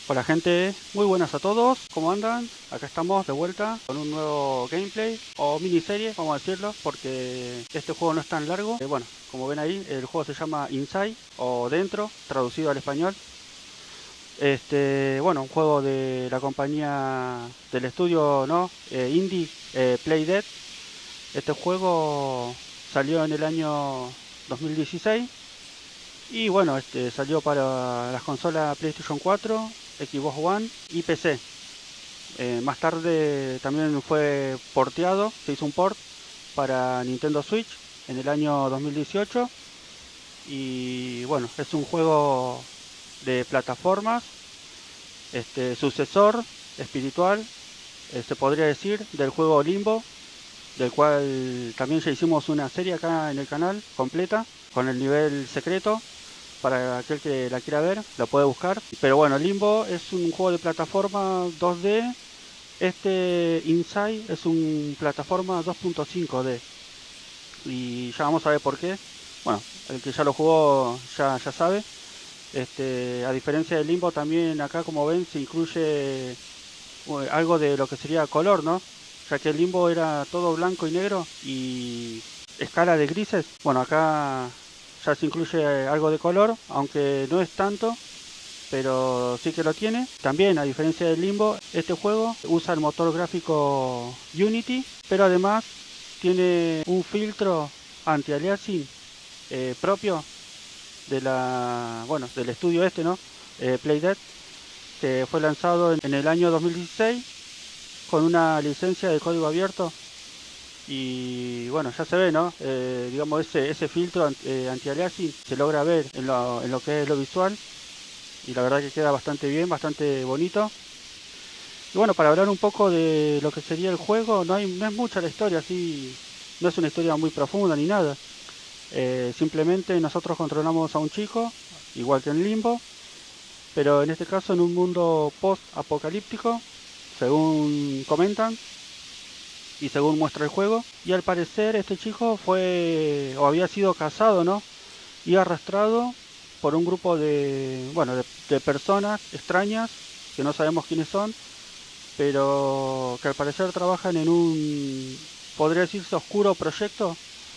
Hola gente, muy buenas a todos, ¿cómo andan? Acá estamos de vuelta con un nuevo gameplay o miniserie, vamos a decirlo, porque este juego no es tan largo. Bueno, como ven ahí, el juego se llama Inside o Dentro, traducido al español. Bueno, un juego de la compañía del estudio, ¿no? Indie, Playdead. Este juego salió en el año 2016 y bueno, salió para las consolas PlayStation 4, Xbox One y PC. Más tarde también fue porteado, se hizo un port para Nintendo Switch en el año 2018 y bueno, es un juego de plataformas, sucesor espiritual, se podría decir, del juego Limbo, del cual también ya hicimos una serie acá en el canal completa con el nivel secreto. Para aquel que la quiera ver, la puede buscar. Pero bueno, Limbo es un juego de plataforma 2D. Este Inside es un plataforma 2.5D. Y ya vamos a ver por qué. Bueno, el que ya lo jugó ya sabe. A diferencia del Limbo, también acá, como ven, se incluye algo de lo que sería color, ¿no? Ya que el Limbo era todo blanco y negro y escala de grises. Bueno, acá ya se incluye algo de color, aunque no es tanto, pero sí que lo tiene. También, a diferencia del Limbo, este juego usa el motor gráfico Unity, pero además tiene un filtro anti-aliasing propio de del estudio ¿no? Playdead, que fue lanzado en el año 2016 con una licencia de código abierto. Y bueno, ya se ve, ¿no? Digamos, ese filtro anti-aliasing se logra ver en lo que es lo visual. Y la verdad que queda bastante bien, bastante bonito. Y bueno, para hablar un poco de lo que sería el juego, no es mucha la historia, así, no es una historia muy profunda ni nada. Simplemente nosotros controlamos a un chico, igual que en Limbo, pero en este caso en un mundo post-apocalíptico, según comentan y según muestra el juego. Y al parecer este chico fue o había sido cazado, ¿no? Y arrastrado por un grupo de personas extrañas que no sabemos quiénes son, pero que al parecer trabajan en un, podría decirse, oscuro proyecto.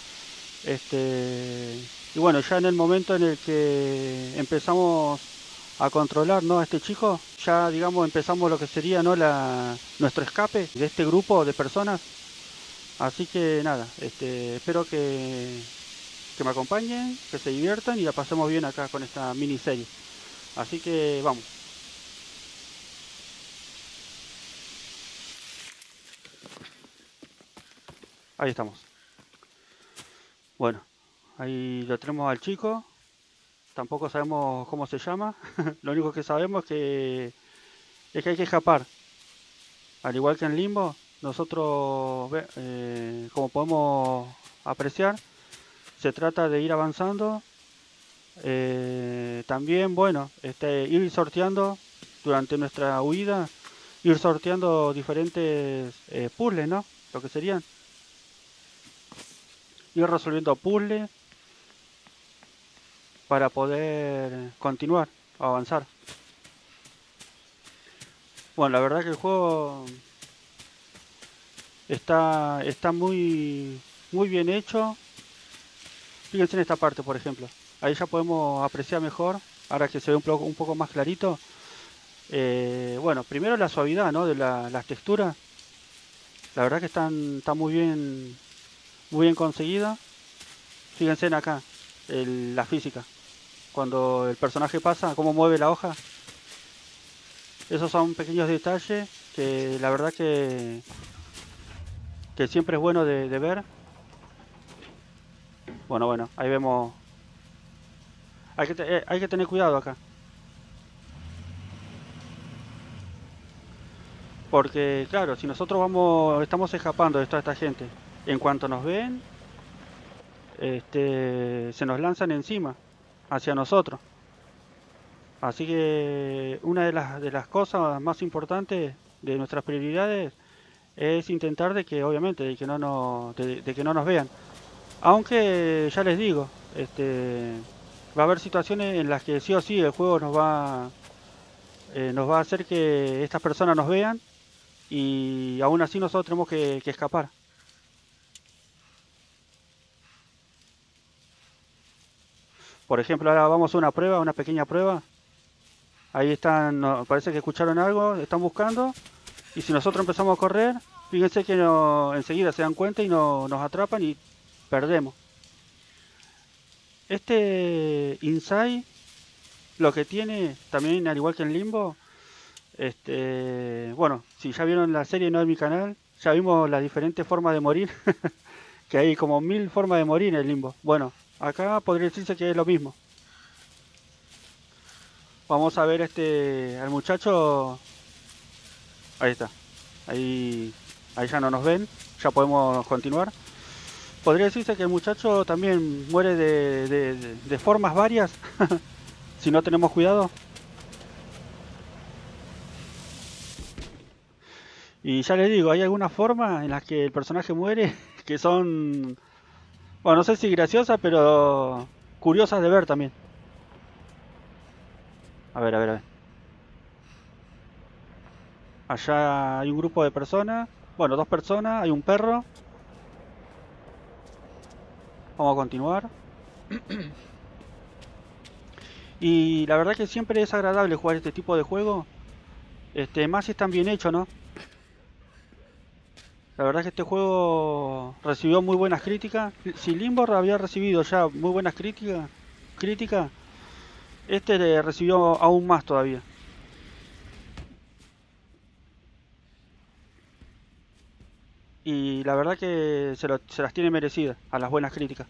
Y bueno, ya en el momento en el que empezamos a controlar, ¿no?, a este chico, ya digamos empezamos lo que sería, ¿no?, nuestro escape de este grupo de personas. Así que nada, espero que me acompañen, que se diviertan y la pasemos bien acá con esta miniserie. Así que vamos. Ahí estamos. Bueno, ahí lo tenemos al chico. Tampoco sabemos cómo se llama. Lo único que sabemos es que hay que escapar. Al igual que en Limbo, nosotros, como podemos apreciar, se trata de ir avanzando. También, bueno, ir sorteando durante nuestra huida, ir sorteando diferentes puzzles, ¿no? Lo que serían. Ir resolviendo puzzles para poder continuar, avanzar. Bueno, la verdad que el juego está muy bien hecho. Fíjense en esta parte, por ejemplo. Ahí ya podemos apreciar mejor, ahora que se ve un poco más clarito. Bueno, primero la suavidad, ¿no?, de las texturas. La verdad que está muy bien conseguida. Fíjense en acá, la física. Cuando el personaje pasa, cómo mueve la hoja. Esos son pequeños detalles que la verdad que siempre es bueno de ver. Bueno, ahí vemos. Hay que tener cuidado acá. Porque claro, si nosotros estamos escapando de toda esta gente, en cuanto nos ven, se nos lanzan encima, hacia nosotros. Así que una de las cosas más importantes de nuestras prioridades es intentar de que, obviamente, de que no nos vean. Aunque ya les digo, va a haber situaciones en las que sí o sí el juego nos va a hacer que estas personas nos vean y aún así nosotros tenemos que escapar. Por ejemplo, ahora vamos a una prueba, una pequeña prueba. Ahí están, parece que escucharon algo, están buscando. Y si nosotros empezamos a correr, fíjense que enseguida se dan cuenta y nos atrapan y perdemos. Este Inside lo que tiene, también al igual que en Limbo, bueno, si ya vieron la serie no en mi canal, ya vimos las diferentes formas de morir, que hay como 1000 formas de morir en el Limbo. Bueno, acá podría decirse que es lo mismo. Vamos a ver al muchacho. Ahí está. Ahí ya no nos ven. Ya podemos continuar. Podría decirse que el muchacho también muere de formas varias. Si no tenemos cuidado. Y ya les digo, hay algunas formas en las que el personaje muere que son, bueno, no sé si graciosas, pero curiosas de ver también. A ver, a ver, a ver. Allá hay un grupo de personas. Bueno, 2 personas, hay un perro. Vamos a continuar. Y la verdad que siempre es agradable jugar este tipo de juego. Más si están bien hechos, ¿no? La verdad que este juego recibió muy buenas críticas. Si Limbo había recibido ya muy buenas críticas, este le recibió aún más todavía. Y la verdad que se las tiene merecidas a las buenas críticas.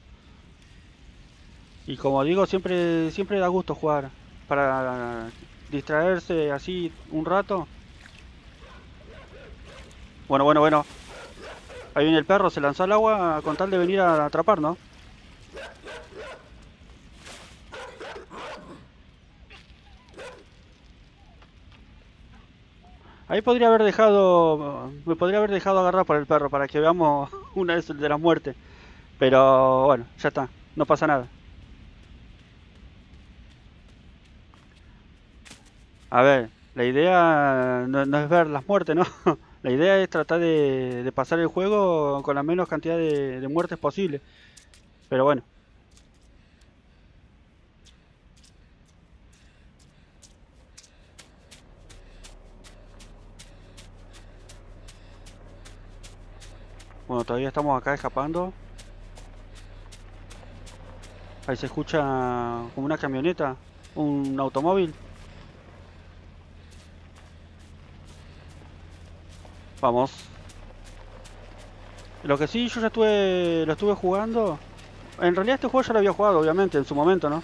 Y como digo, siempre da gusto jugar para distraerse así un rato. Bueno, bueno, bueno. Ahí viene el perro, se lanzó al agua con tal de venir a atrapar, ¿no? Ahí me podría haber dejado agarrar por el perro para que veamos una de las muertes. Pero bueno, ya está, no pasa nada. A ver, la idea no es ver las muertes, ¿no? La idea es tratar de pasar el juego con la menos cantidad de muertes posible. Pero bueno, bueno, todavía estamos acá escapando. Ahí se escucha como una camioneta, un automóvil. Vamos. Lo que sí, yo ya lo estuve jugando. En realidad este juego ya lo había jugado, obviamente, en su momento, ¿no?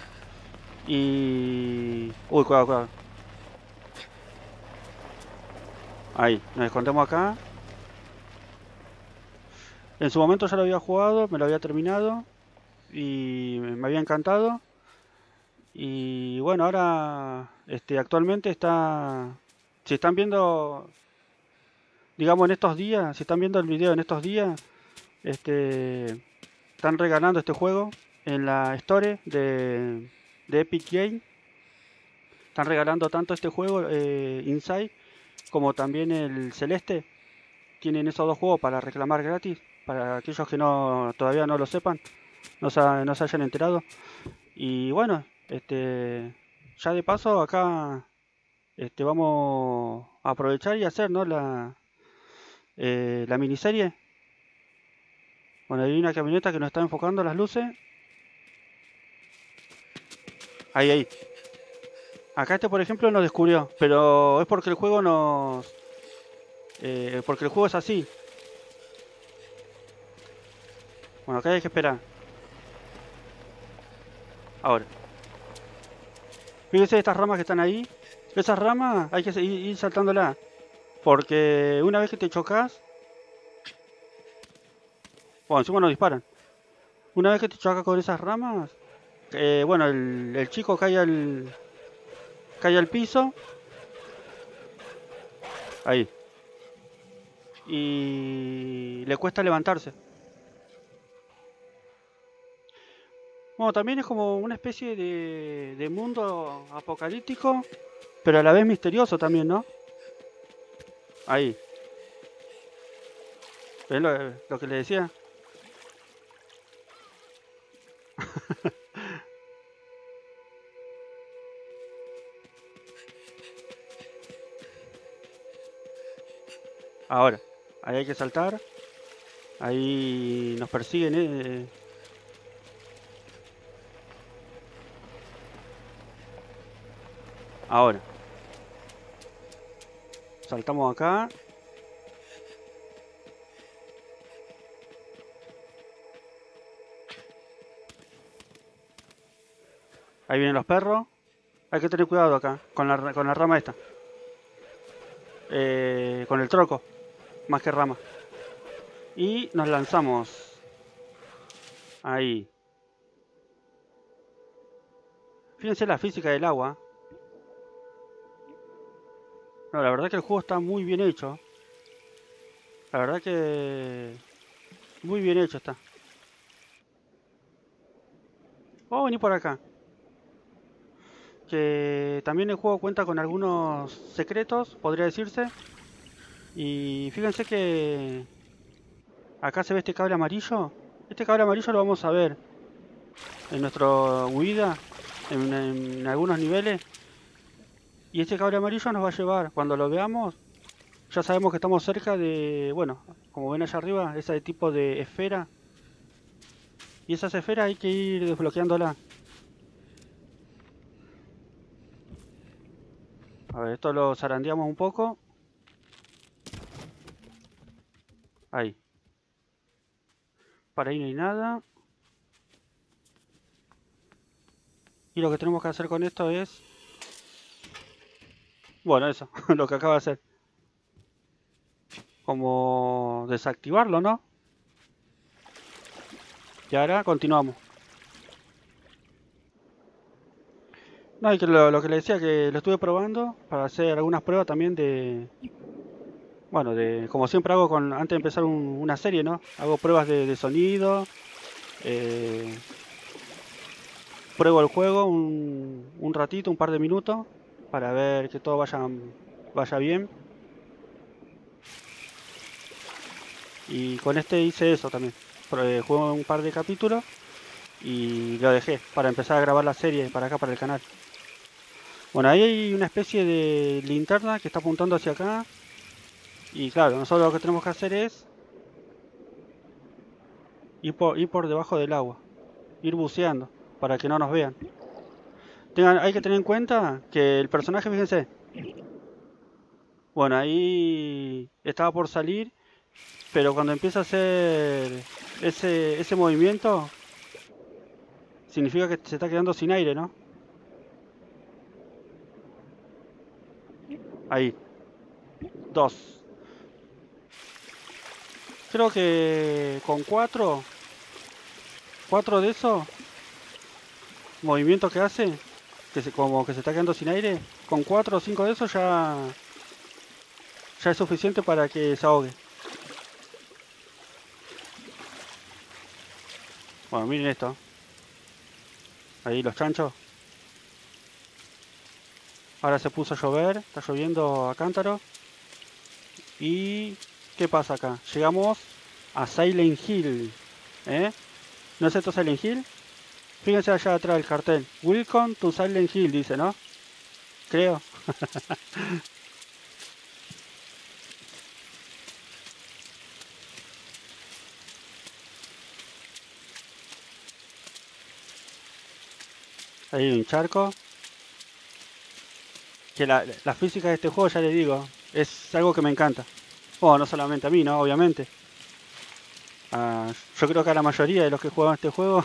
Y... Uy, cuidado, cuidado. Ahí, nos escondemos acá. En su momento ya lo había jugado, me lo había terminado. Y me había encantado. Y bueno, ahora actualmente está... Si están viendo, digamos en estos días, si están viendo el video en estos días, están regalando este juego en la Store de Epic Games. Están regalando tanto este juego, Inside, como también el Celeste. Tienen esos 2 juegos para reclamar gratis, para aquellos que todavía no lo sepan, no se hayan enterado. Y bueno, ya de paso acá vamos a aprovechar y hacer, ¿no? La miniserie. Bueno, hay una camioneta que nos está enfocando las luces. Ahí, ahí. Acá por ejemplo nos descubrió, pero es porque el juego porque el juego es así. Bueno, acá hay que esperar. Ahora. Fíjense estas ramas que están ahí. Esas ramas hay que ir saltándolas. Porque una vez que te chocas... Bueno, encima nos disparan. Una vez que te chocas con esas ramas... bueno, el chico cae al piso. Ahí. Y le cuesta levantarse. Bueno, también es como una especie de mundo apocalíptico pero a la vez misterioso también, ¿no? Ahí. ¿Ves lo que le decía? Ahora, ahí hay que saltar. Ahí nos persiguen, Ahora. Saltamos acá. Ahí vienen los perros. Hay que tener cuidado acá, con la rama esta. Con el troco, más que rama. Y nos lanzamos. Ahí. Fíjense la física del agua. No, la verdad que el juego está muy bien hecho. La verdad que... muy bien hecho está. Vamos a venir por acá. Que también el juego cuenta con algunos secretos, podría decirse. Y fíjense que... acá se ve este cable amarillo. Este cable amarillo lo vamos a ver en nuestra huida, en algunos niveles. Y este cable amarillo nos va a llevar, cuando lo veamos, ya sabemos que estamos cerca de, bueno, como ven allá arriba, ese tipo de esfera. Y esas esferas hay que ir desbloqueándola. A ver, esto lo zarandeamos un poco. Ahí. Para ahí no hay nada. Y lo que tenemos que hacer con esto es... bueno, eso, lo que acaba de hacer. Como desactivarlo, ¿no? Y ahora continuamos. No, y que lo que le decía, que lo estuve probando para hacer algunas pruebas también de... bueno, como siempre hago antes de empezar una serie, ¿no? Hago pruebas de sonido, pruebo el juego un ratito, un par de minutos, para ver que todo vaya bien. Y con este hice eso también. Jugué un par de capítulos y lo dejé para empezar a grabar la serie para acá, para el canal. Bueno, ahí hay una especie de linterna que está apuntando hacia acá. Y claro, nosotros lo que tenemos que hacer es ir por debajo del agua, ir buceando para que no nos vean. Hay que tener en cuenta que el personaje, fíjense, bueno, ahí estaba por salir, pero cuando empieza a hacer ese movimiento, significa que se está quedando sin aire, ¿no? Ahí, dos. Creo que con cuatro de esos movimientos que hace, como que se está quedando sin aire, con 4 o 5 de esos ya es suficiente para que se ahogue. Bueno, miren esto. Ahí los chanchos. Ahora se puso a llover, está lloviendo a cántaro. ¿Y qué pasa acá? Llegamos a Silent Hill. ¿Eh? ¿No es esto Silent Hill? Fíjense allá atrás del cartel. Welcome to Silent Hill, dice, ¿no? Creo. Ahí hay un charco. Que la física de este juego, ya les digo, es algo que me encanta. Bueno, no solamente a mí, ¿no? Obviamente. Yo creo que a la mayoría de los que juegan este juego.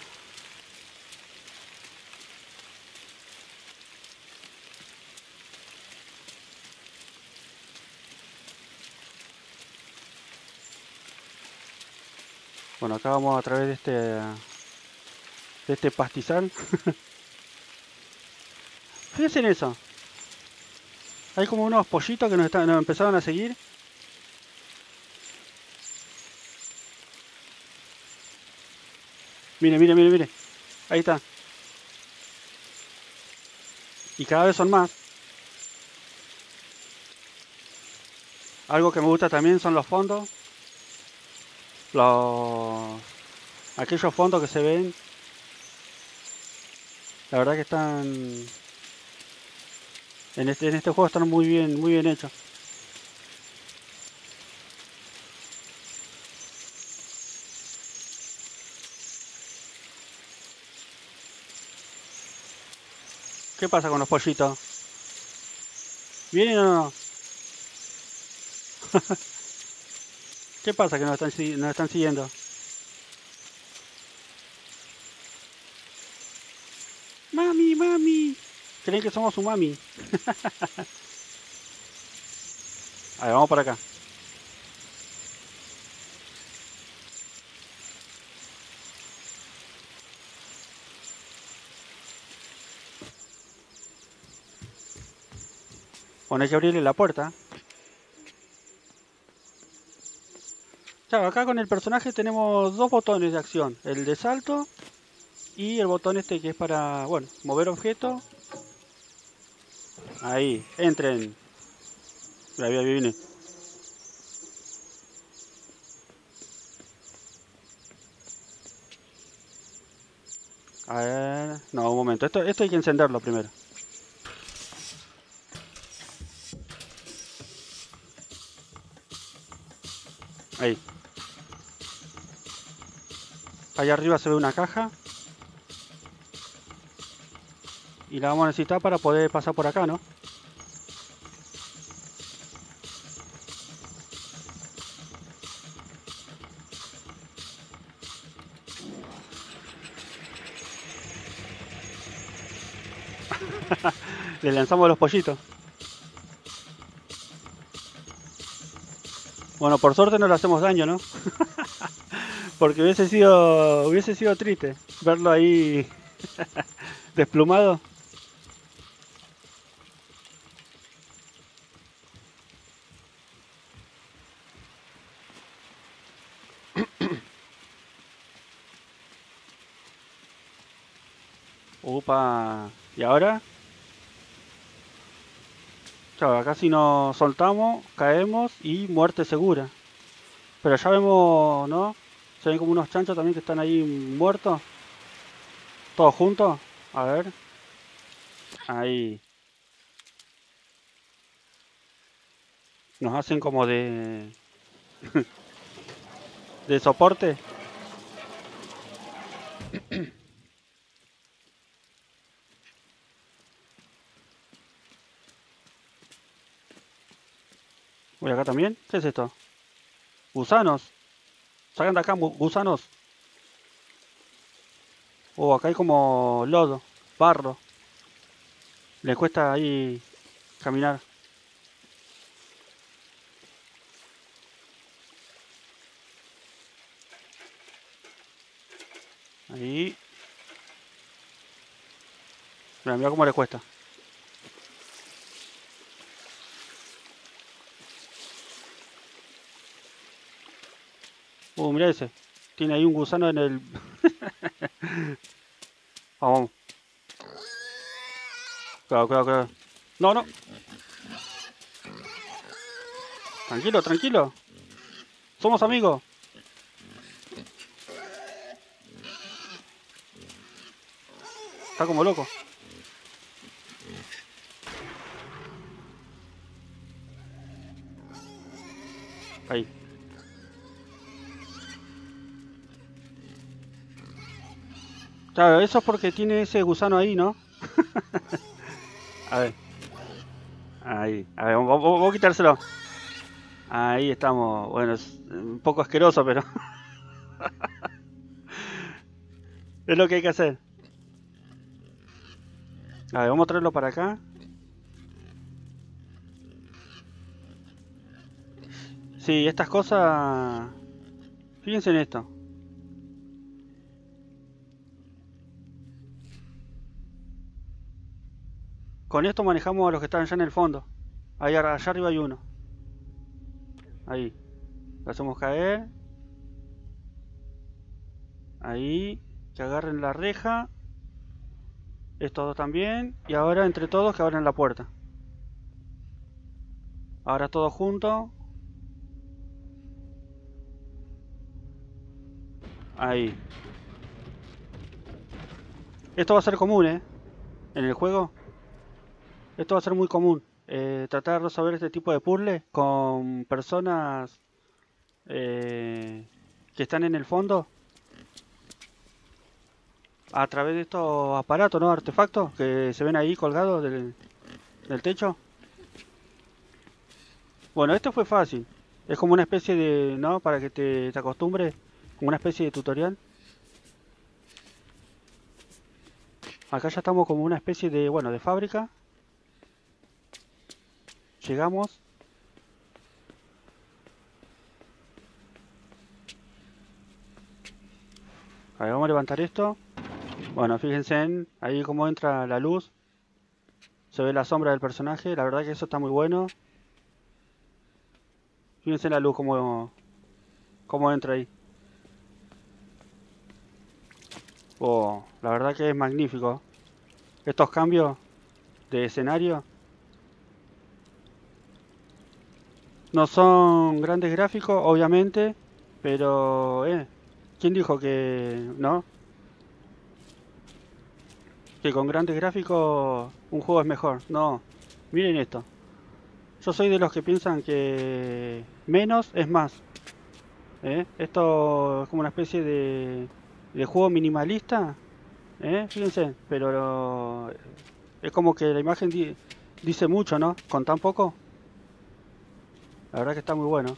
Bueno, acá vamos a través de este pastizal. Fíjense en eso. Hay como unos pollitos que nos empezaron a seguir. Mire, mire, mire, mire. Ahí está. Y cada vez son más. Algo que me gusta también son los fondos. Aquellos fondos que se ven. La verdad que están... En este juego están muy bien hechos. ¿Qué pasa con los pollitos? ¿Vienen o no? ¿Qué pasa que nos están siguiendo? ¡Mami, mami! ¿Creen que somos su mami? A ver, vamos por acá. Bueno, hay que abrirle la puerta. Claro, acá con el personaje tenemos dos botones de acción. El de salto y el botón este que es para, bueno, mover objetos. Ahí, entren. Ahí viene. A ver, no, un momento. Esto hay que encenderlo primero. Ahí. Allá arriba se ve una caja. Y la vamos a necesitar para poder pasar por acá, ¿no? Le lanzamos los pollitos. Bueno, por suerte no le hacemos daño, ¿no? Porque hubiese sido triste verlo ahí desplumado. Upa. ¿Y ahora? Claro, acá si nos soltamos, caemos y muerte segura. Pero ya vemos, ¿no? Se ven como unos chanchos también que están ahí muertos. Todos juntos. A ver. Ahí. Nos hacen como de soporte. Voy acá también. ¿Qué es esto? Gusanos. Sacan de acá gusanos. Oh, acá hay como lodo, barro. Le cuesta ahí caminar. Ahí. Mira cómo le cuesta. Mira ese. Tiene ahí un gusano en el... Vamos. Cuidado. No, no. Tranquilo. Somos amigos. Está como loco. Ahí. Claro, eso es porque tiene ese gusano ahí, ¿no? A ver. Ahí. A ver, vamos a quitárselo. Ahí estamos. Bueno, es un poco asqueroso, pero... es lo que hay que hacer. A ver, vamos a traerlo para acá. Sí, estas cosas... Fíjense en esto. Con esto manejamos a los que están allá en el fondo. Ahí allá arriba hay uno. Ahí. Lo hacemos caer. Ahí. Que agarren la reja. Estos dos también. Y ahora entre todos que abran la puerta. Ahora todos juntos. Ahí. Esto va a ser común, ¿eh? En el juego. Esto va a ser muy común. Tratar de resolver este tipo de puzzles con personas que están en el fondo a través de estos aparatos, ¿no? Artefactos que se ven ahí colgados del techo. Bueno, esto fue fácil. Es como una especie de, ¿no? Para que te acostumbres, como una especie de tutorial. Acá ya estamos como una especie de, bueno, de fábrica. Llegamos. A ver, vamos a levantar esto. Bueno, fíjense en ahí cómo entra la luz. Se ve la sombra del personaje. La verdad que eso está muy bueno. Fíjense en la luz cómo entra ahí. Oh, la verdad que es magnífico. Estos cambios de escenario no son grandes gráficos, obviamente, pero ¿quién dijo que no? Que con grandes gráficos un juego es mejor. No, miren esto. Yo soy de los que piensan que menos es más. Esto es como una especie de juego minimalista. Fíjense, pero es como que la imagen dice mucho, ¿no? Con tan poco. La verdad que está muy bueno.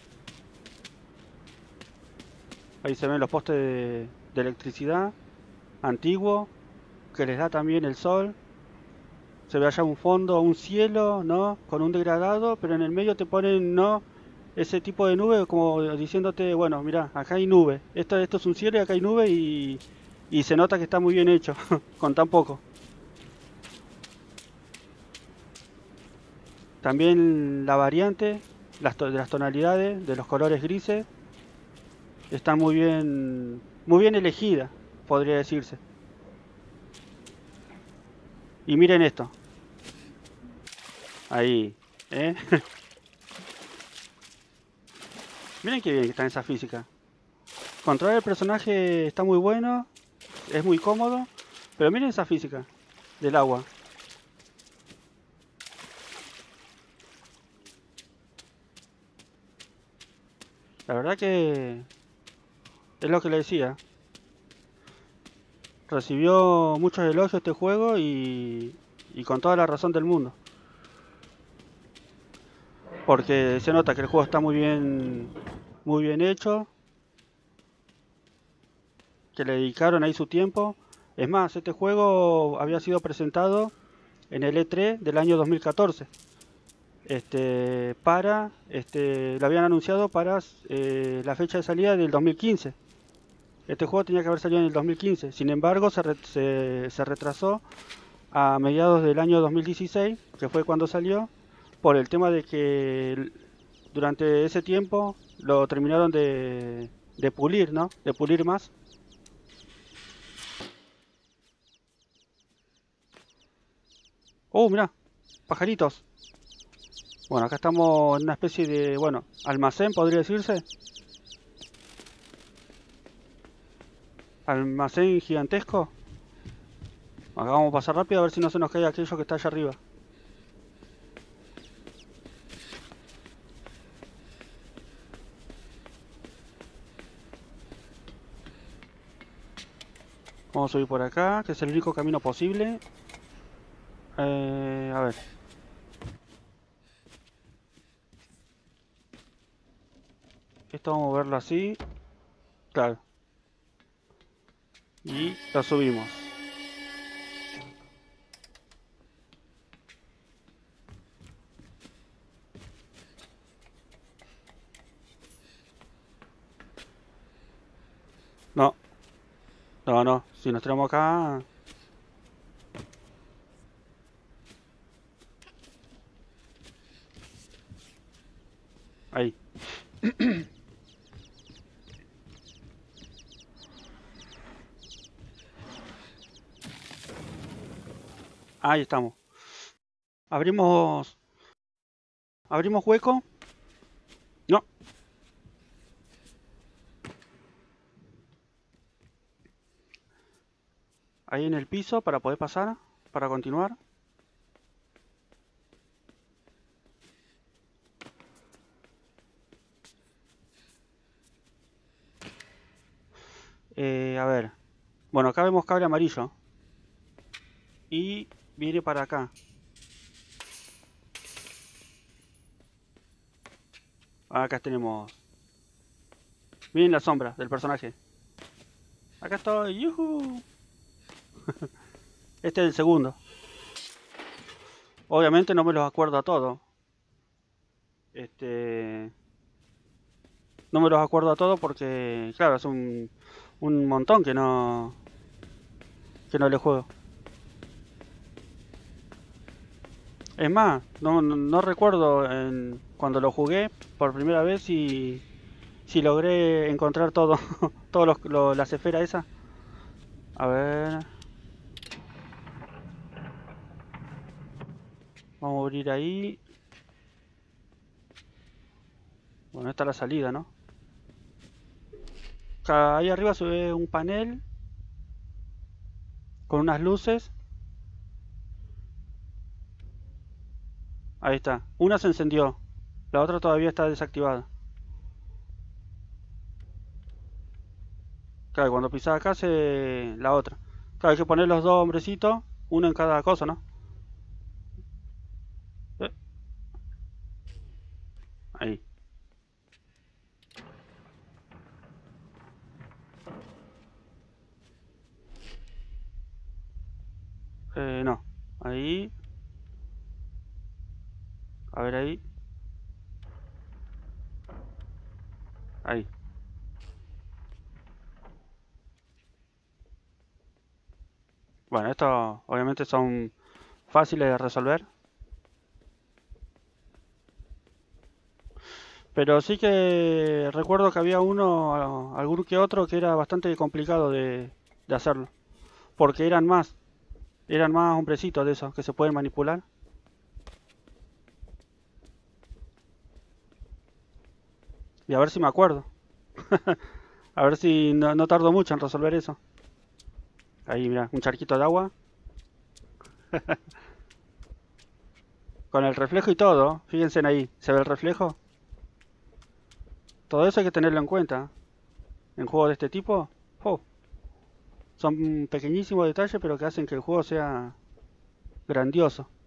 Ahí se ven los postes de electricidad antiguo que les da también el sol. Se ve allá un fondo, un cielo, ¿no? Con un degradado, pero en el medio te ponen, ¿no? Ese tipo de nube como diciéndote, bueno, mira, acá hay nube. Esto es un cielo y acá hay nube y se nota que está muy bien hecho, con tan poco. También la variante, de las tonalidades, de los colores grises, están muy bien elegidas, podría decirse. Y miren esto, ahí, ¿eh? Miren qué bien que está esa física. Controlar el personaje está muy bueno, es muy cómodo, pero miren esa física del agua. La verdad que es lo que le decía. Recibió muchos elogios este juego y con toda la razón del mundo. Porque se nota que el juego está muy bien hecho, que le dedicaron ahí su tiempo. Es más, este juego había sido presentado en el E3 del año 2014. Lo habían anunciado para la fecha de salida del 2015. Este juego tenía que haber salido en el 2015. Sin embargo, se retrasó a mediados del año 2016, que fue cuando salió, por el tema de que durante ese tiempo lo terminaron de pulir, ¿no? De pulir más. Oh, mira, pajaritos. Bueno, acá estamos en una especie de, bueno, almacén, podría decirse. Almacén gigantesco. Acá vamos a pasar rápido a ver si no se nos cae aquello que está allá arriba. Vamos a subir por acá, que es el único camino posible. A ver. Esto vamos a verlo así. Claro. Y lo subimos. No, no. Si nos tiramos acá... Ahí. Ahí estamos. Abrimos... Abrimos hueco. No. ahí en el piso para poder pasar, para continuar. A ver. Bueno, acá vemos cable amarillo. Y viene para acá. Acá tenemos. Miren la sombra del personaje. Acá estoy. ¡Yuhu! Este es el segundo. Obviamente no me los acuerdo a todos. No me los acuerdo a todos porque, claro, es un montón que no le juego. Es más, no recuerdo cuando lo jugué por primera vez si logré encontrar todo, todas las esferas esas. A ver. Vamos a abrir ahí. Bueno, esta es la salida, ¿no? Acá, ahí arriba se ve un panel con unas luces. Ahí está. Una se encendió. La otra todavía está desactivada. Claro, cuando pisas acá se... la otra. Claro, hay que poner los dos hombrecitos, uno en cada cosa, ¿no? Eh, Ahí. No. Ahí. A ver ahí. Ahí. Bueno, estos obviamente son fáciles de resolver. Pero sí que recuerdo que había uno, algún que otro, que era bastante complicado de hacerlo. Porque eran más hombrecitos de esos que se pueden manipular. Y a ver si me acuerdo. A ver si no tardo mucho en resolver eso. Ahí, mira, un charquito de agua. Con el reflejo y todo. Fíjense en ahí. ¿Se ve el reflejo? Todo eso hay que tenerlo en cuenta. En juegos de este tipo, oh, son pequeñísimos detalles, pero que hacen que el juego sea grandioso.